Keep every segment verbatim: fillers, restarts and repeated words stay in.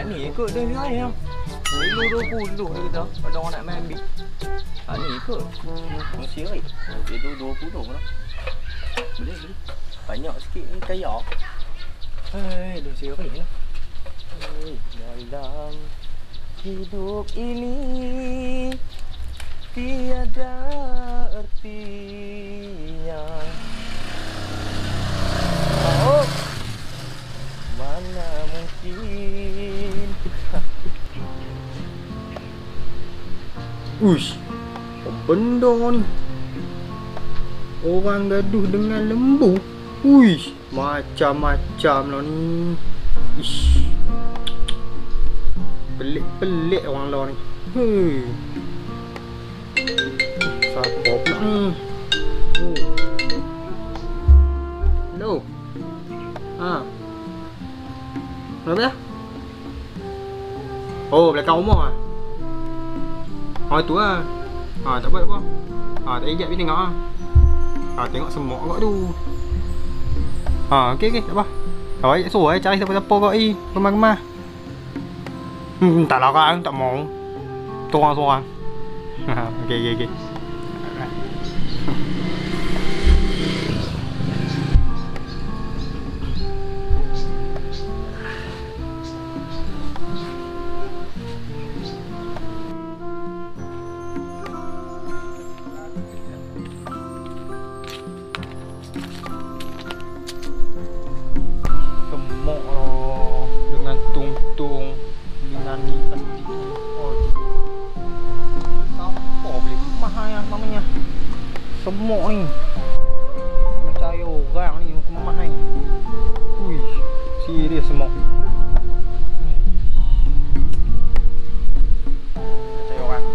ni ikut dia ni ya. Dulu dua puluh kita. Ada orang nak main ambil. Ha ni ikut. Mesti oi. Itu dua puluh lah. Boleh boleh. Banyak sikit ni kaya. Hei, dua siri lah. Hei, dalam hidup ini tiada artinya. Oh, mana mungkin. Uish, apa benda ni? Orang gaduh dengan lembu. Uish, macam-macam lah ni. Ish, pelik-pelik orang lah ni. Hei, siapa pula ni? Oh, hello. Ha, kenapa ya? Oh, belakang rumah ah. Ha tu lah. Ha tak apa tak apa. Ha tak ingat pergi tengok ah. Ha tengok semok kat tu. Ha okey okey tak apa. Awak suruh eh cari siapa-siapa kat ni. Kemah-kemah. Hmm tak larang tak mau. Sorang-sorang. Ha okey okey okey. Semok ni macam air orang ni kemah ni. Ui, serius semok. Macam air orang.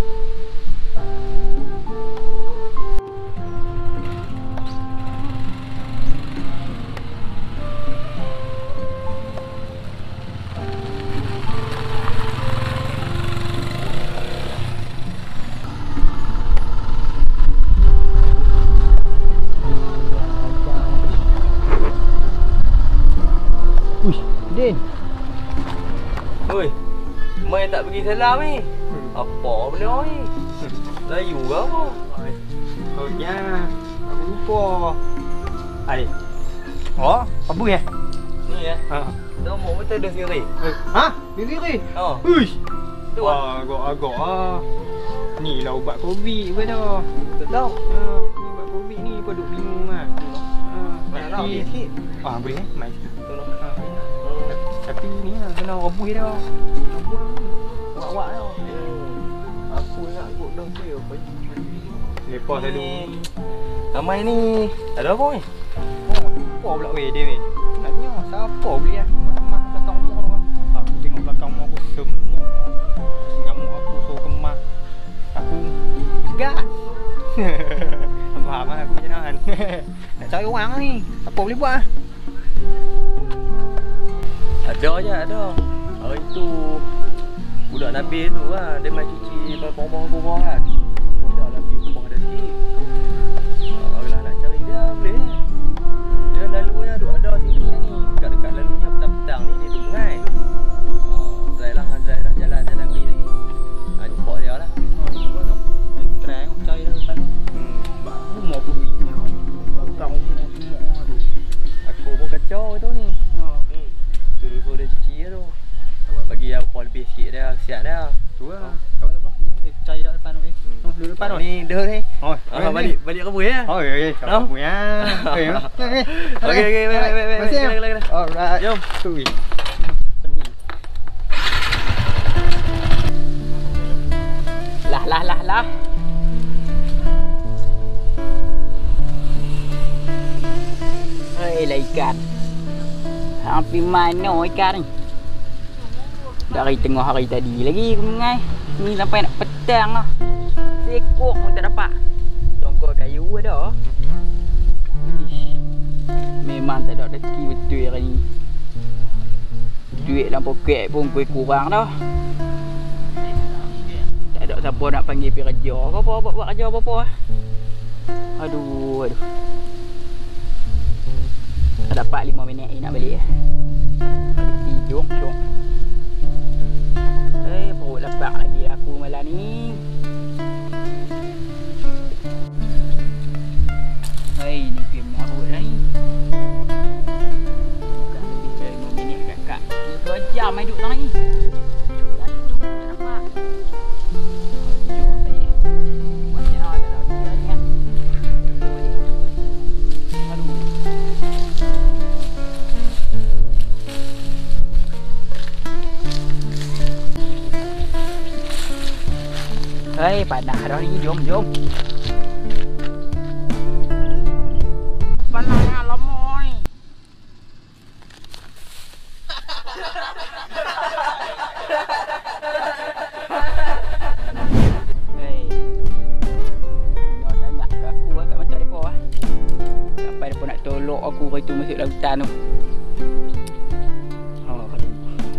Din. Oi. Mai tak pergi salam ni. Apa benda ni? Layu ke apa? Oh ya. Aku lupa. Hai. Oh, apa ya? Ni ya. Ha. Dah mau betul dah sendiri. Ha? Sendiri? Ha. Uish. Tu ah. Agak-agak ah. Ni lah ubat Covid ke dah. Tak tahu. Ha, ni ubat Covid ni paduk bingung ah. Ha, nak ambil sikit. Ah, boleh eh? Mai sikit. Tolong. Ha. Tapi ni lah kena rebus dah. Buang ni. Wak-wak dah. Aku nak ikut dah tu. Lepas selalu. Ramai ni. Ada apa ni? Oh, apa pula weh dia weh. Nak tanya siapa beli ah? Kemah belakang rumah tu. Aku tengok belakang rumah aku semua. Ngamuk aku suruh kemah. Aku segat. Faham lah aku macam mana. Nak cari orang ni. Apa boleh buat ah? Ada je ada. Hari tu budak Nabil tu lah. Dia main cuci bawah-bawah kan. Aku dah lah pergi rumah dia sikit. Kalau nak cari dia boleh. Dia lalunya duk ada sini ni. Dekat-dekat lalunya petang-petang ni dia duk mengai. Try lah try lah jalan jalan ni lagi. Ha jumpa dia lah. Ha jumpa tu. Try tengok cari dah depan. Hmm. Bak rumah aku duit ni. Belakang rumah semua aduh. Aku pun kacau tu ni. Ha. Hmm. Suruh dia cuci tu. Bagi aku lebih sikit dah, siap dah. Tu lah. Kau apa? Eh, cari dah depan okey. Oh, duduk depan ni dah ni. Oh, ah, balik balik ke ya? Oh, okey. Kau punya. Okey. Okey. Okey, okey, baik baik baik. Masih. Alright. Jom. Tu. Lah lah lah lah. Hei, lah ikan. Sampai mana ikan ni? Dari tengah hari tadi lagi aku mengai. Ni sampai nak petang lah. Sekok pun tak dapat. Tongkol kayu ada. Ish. Memang tak ada rezeki betul hari ni. Duit dalam poket pun kurang dah. Tak ada siapa nak panggil pergi kerja ke apa, buat, buat kerja apa-apa lah. Aduh, aduh. Tak dapat lima minit ni nak balik. Balik tidur, syok. Eh, perut lapar lagi aku malam ni. Hei, ni film marut lah ni. Bukan lebih dari lima minit kakak. Tiga jam main duduk tangan ni. Jatuh tak nampak. Jom balik. Buat jalan tak ada dia ni kan. Aduh. Hei, panas dah ni. Jom, jom. Panasnya lama ni. Hei. Dah sangat ke aku lah kat macam mereka lah. Sampai mereka nak tolok aku itu masuk lautan tu. Oh, aduh.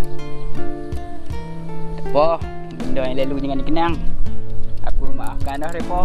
Tak apa. Benda yang lalu jangan dikenang. Aku maafkan dah mereka.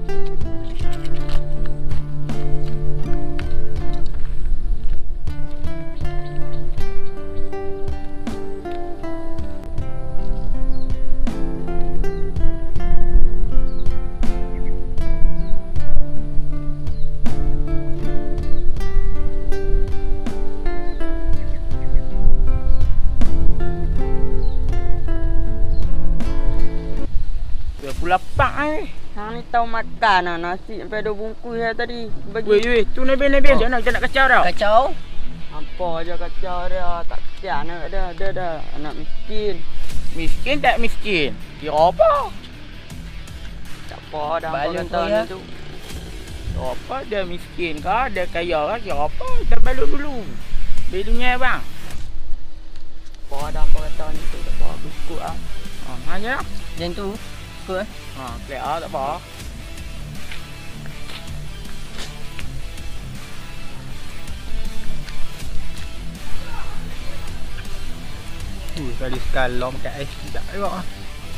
Aku lapar eh. Hang ni tahu makan lah nasi sampai dua bungkus saya tadi. Bagi. Weh, weh, tu Nabil-Nabil macam mana kita nak kacau dah? Kacau? Apa aja kacau dia. Tak kesian nak dia. Dia dah anak miskin. Miskin tak miskin? Kira apa? Tak apa dah. Balun tahun ya? tu. Kira apa? Dia miskin kah? Dia kaya kah? Kira apa? Kita balun dulu. Beli dunia bang. Apa dah apa tahun tu. Tak apa aku ikut lah. Ha, hanya lah. Macam tu. Ikut eh. Ha, klik ah tak apa. Uh, tadi skalom kat ais sekejap tengok ah.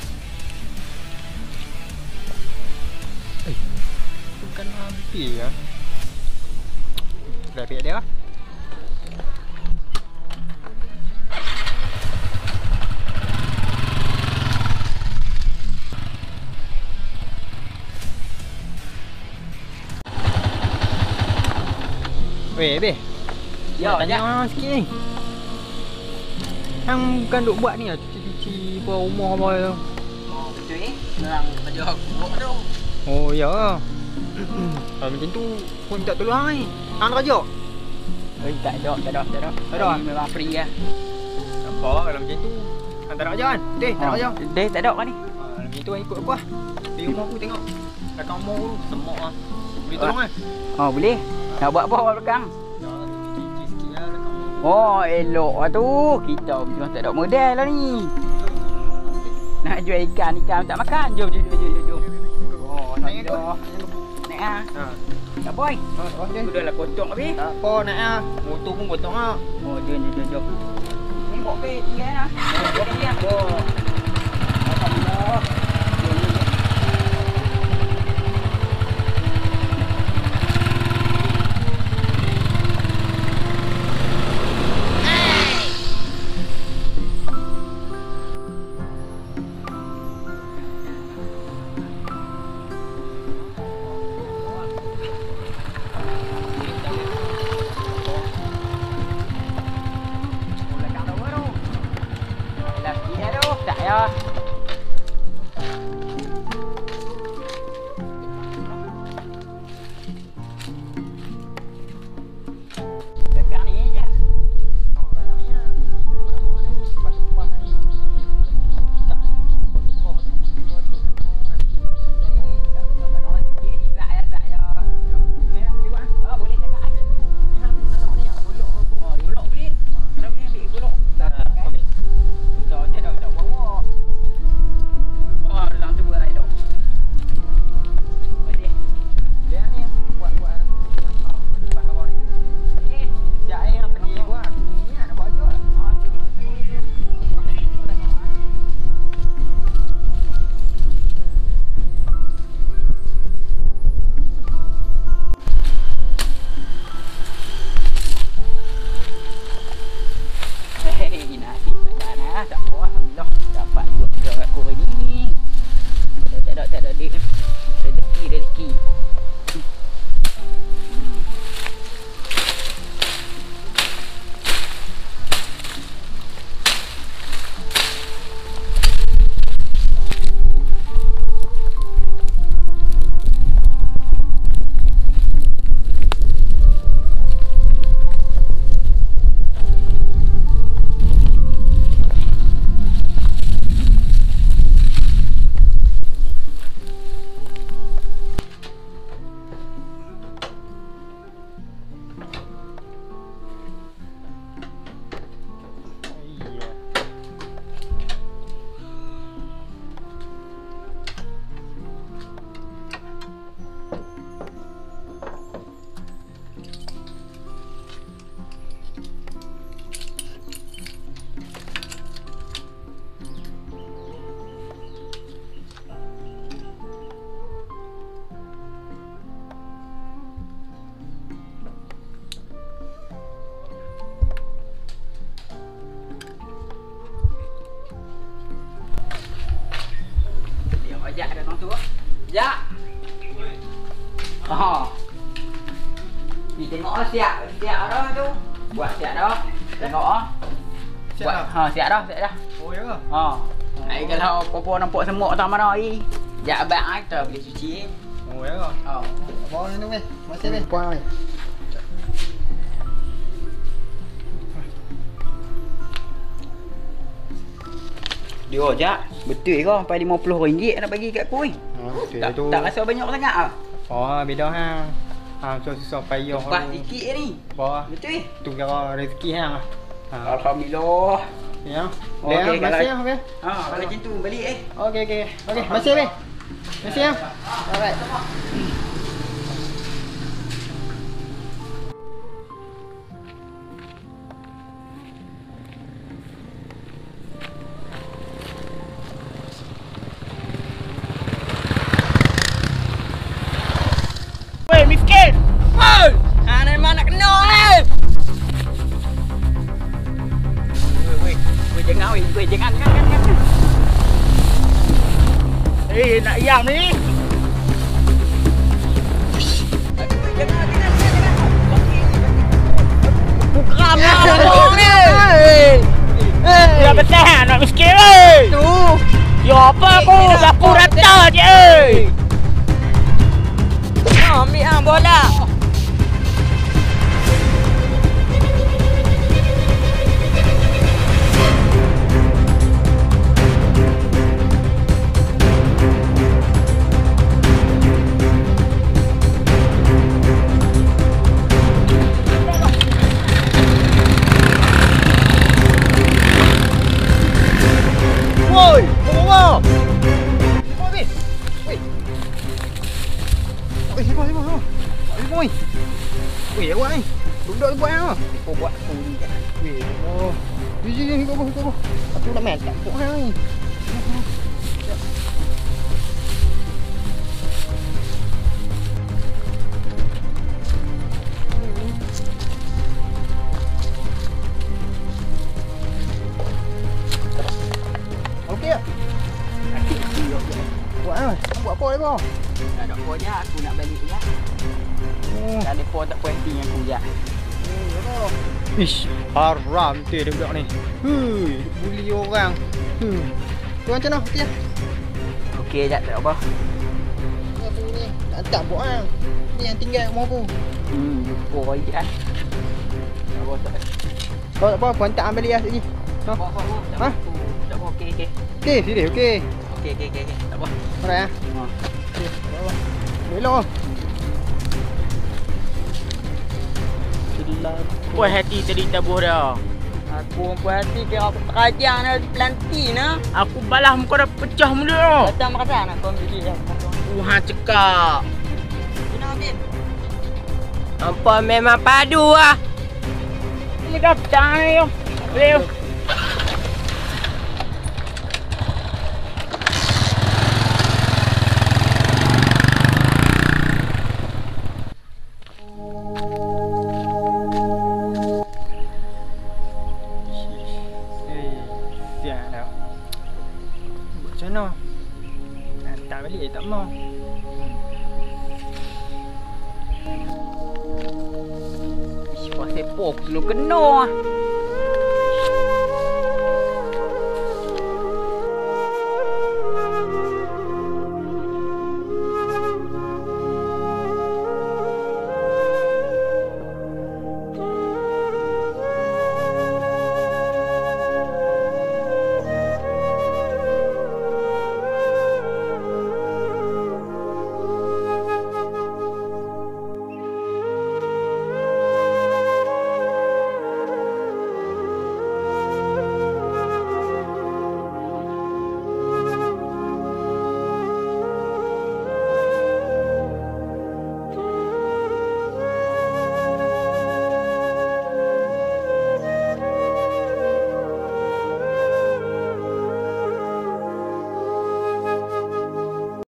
Eh, bukan hampir ya. Dah pihak dia lah. Weh, Beh. Ya, Nak tanya orang sikit ni. Hang bukan duk buat ni lah, cuci-cuci buat rumah apa tu. Oh betul eh. Orang kerja aku buat tu. Oh, ya. Kalau macam tu, kau minta tolong hang ni. Hang kerja? Eh, tak ada, tak ada, tak ada. Tak ada? Hari memang free lah. Tak apa, kalau macam tu, hang tak nak kerja kan? Deh, tak nak kerja. Deh, tak ada kan ni? Ha, macam tu hang ikut aku lah. Pergi rumah aku tengok. Belakang rumah aku tu, semok lah. Boleh tolong kan? Oh, boleh. Nak buat apa kat belakang? Dah, cuci-cuci sikit lah belakang rumah. Oh, elok lah tu. Kita memang tak ada model lah ni. Nak jual ikan, ikan tak makan. Jom, jom, jom, jom, jom. Oh, Naik tak aku. ada. Naik ah. Ha. Tak boy. Ha, tak apa, Aku dah lah potong habis. tak apa, naik lah. Motor pun potong lah. Oh, jom, jom, jom, jom. Ni bawa pergi tinggal lah. Bawa pergi lah. Oh. Alhamdulillah. Jom, jom, jom. Ni tengok ah siap, siap dah tu. Buat siap dah. Tengok ah. Siap Buat dah? ha siap dah, siap dah. Oh ya ke? Ha. Ai kalau popo nampak semut tak mana ai. Jak abang ai tak boleh cuci. Oh ya ke? Ha. Bawa ni weh. Masih weh. Puan weh. Dia jak, betul ke sampai lima puluh ringgit nak bagi kat aku ni. Ha, betul Tak, tu. tak rasa banyak sangat ah. Oh, beda ha. Ha, susah payah. Lepas sikit ni. Bawah. Betul. Tu kira rezeki hang. Ha. Alhamdulillah. Ya. Okey, Okey, kalau- masih ah, weh. Ha, kalau macam tu balik eh. Okey, okey. Okey, masih weh. Masih ah. Alright. Weh, miskin! Woi! Ha, ni mana nak kena ni? Weh, weh. Weh jangan weh, weh jangan jangan jangan. jangan. Eh, nak ayam ni. Aduh, weh, jangan jangan jangan. jangan. Bukan lah abang ni. Ya betul nak miskin weh. Tu. Ya apa aku sapu rata je. eh. Ha, ambil ah bola. Woi, bawa. Oh, weh. Weh. Weh, sibuk, sibuk, sibuk. Sibuk, weh. Weh, awak ni. Duduk buat apa? Kau buat aku ni. Weh, oh. Ni, ni, ni, ikut aku, ikut aku. Aku nak main tak ikut hang ni. Okey tak? Buat apa? Buat apa ni, bang? Tak ada apa je, aku nak balik je. Oh. Tak ada apa tak puas hati dengan aku je. Ish, haram tu dia budak ni. Hui, bully orang. Hmm. Tu macam mana? Okey ah. Okey je, tak ada apa. Aku ni nak tak buat ah. Ni yang tinggal kat rumah aku. Hmm, lupa lagi kan. Tak apa, tak apa. Kau tak apa, aku hantar balik lah sekejap. Ha? Tak apa, tak apa. Ha? Tak apa, okey, okey. Okey, sini okey. Okey, okey, okey. Tak apa. Alright ah. Ha. Okey, tak apa. Belok. Puas hati tadi tabuh dah. Aku puas hati kira aku terajang dah pelanti nah. Aku balas muka dah pecah mulut dah. Datang makasih nak kau ambil dia. Tuhan cekak. Kenapa Bin? Hampa memang padu ah. Ini datang ni yo. Leo. Eh, siap dah. Buat macam mana? Hantar balik tak mau. Ish, pasal pok lu kena ah.